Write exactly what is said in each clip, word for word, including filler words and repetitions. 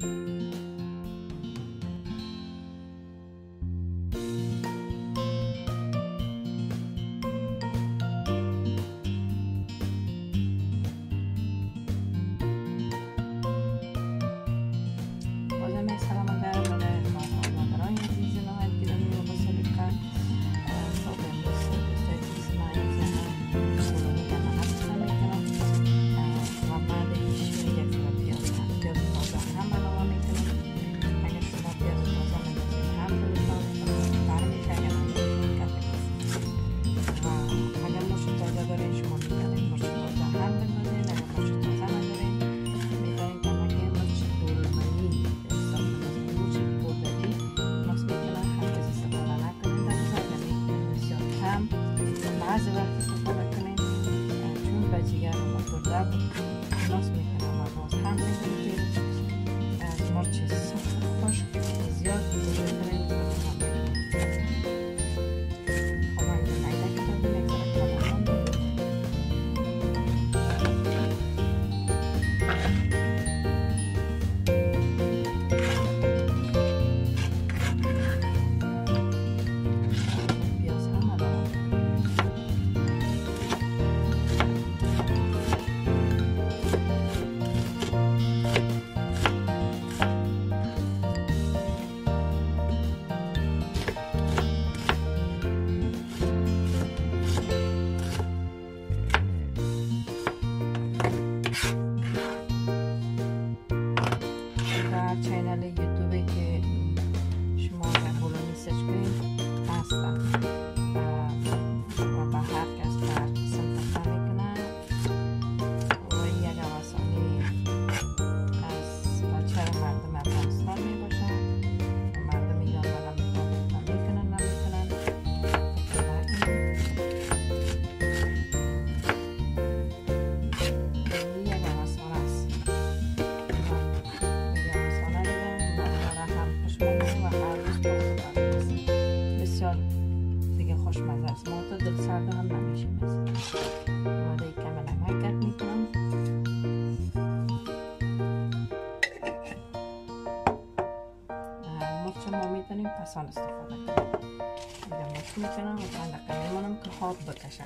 بعضی وقت استفاده کنیم چون بچگی رو مخورده بود ناس میکنم و باز هم میکنیم که از مرچ سخت خشک زیاد بزرگ کنیم خب من که نیده کردیم یک ذره کم کنیم چینل یوتیوبی که شما در بولانی سرچ کنید هستن و به هر کس به هر قسم تفا میکنن و یک آسانی از کلچر مردم افغانستان می باشن و مردم ایران بلا میکنن میکنن نمیکنن یک آسان است بسیار دیگه خوشمزه است. ما تا دل سرده هم نمیشیم ماده کم نمک گرد میکنم مرچ ما میتونیم پسان استفاده کنیم دیگه مرچ میکنم و چند دقیقه میمونم که خواب بکشه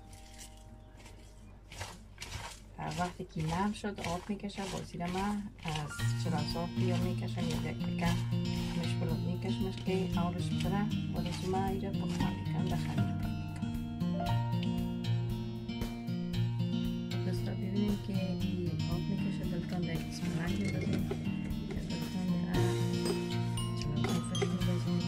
وقتی که نرم شد آب میکشه بازیره من از چراساف بیا میکشم یک دقیقه مشکلات میکشمش که آورش بره و رسومه ایره بخواه میکنم به خمیر دوستا ببینیم که آب میکشه دلتان در کسی مرگ میبازیم که دلتان چراسافش میبازیم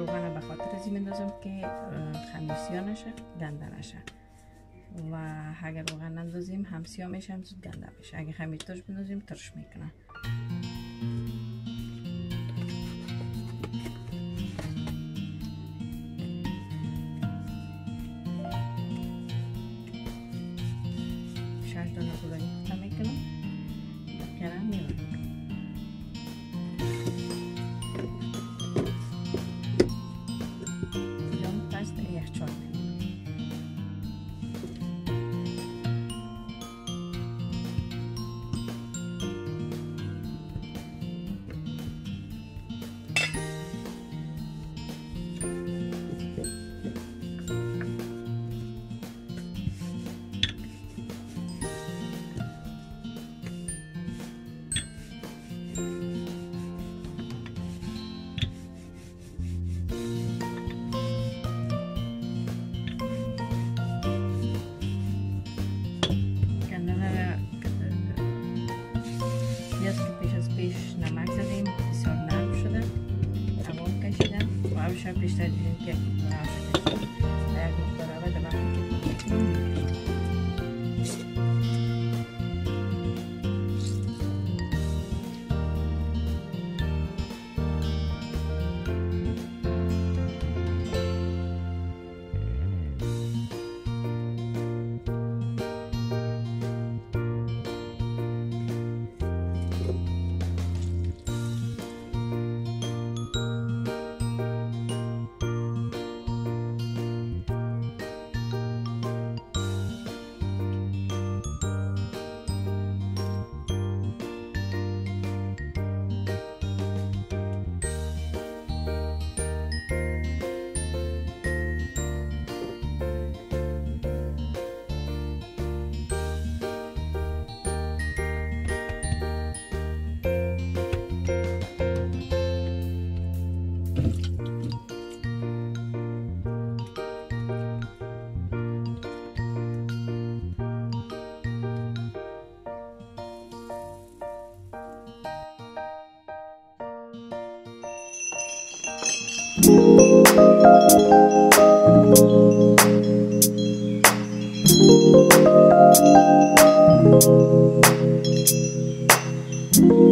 روغن به خاطر از این میندازم که خمیر سیاه نشه، گنده نشه. و اگر روغن نندازیم هم سیاه میشه هم زود گنده میشه. اگه خمیر ترش بندازیم ترش میکنه. شش دانه بولانی کوفته میکنم. بقیه میبرم. جام پس در یخچال میکنم. شب بیشتر دیدیم که نراشده شد در یک مقدار اول دبا کنیم. Thank you.